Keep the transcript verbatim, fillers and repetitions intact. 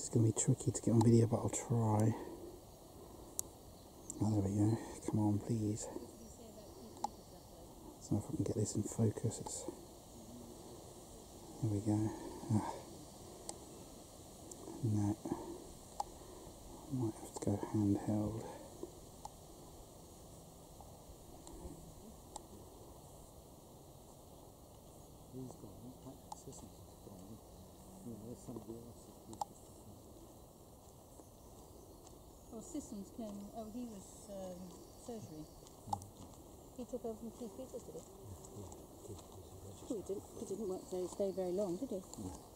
It's going to be tricky to get on video, but I'll try. Oh, there we go. Come on, please. I don't know if I can get this in focus. It's... There we go. Ah. No. I might have to go handheld. He's gone, that system's gone. You know, there's somebody else that uses the phone. Well, Systems came, oh, he was um, surgery. Mm-hmm. He took over from Keith Peters, did he? Yeah, yeah, Oh, he didn't, he didn't work very, stay very long, did he? yeah.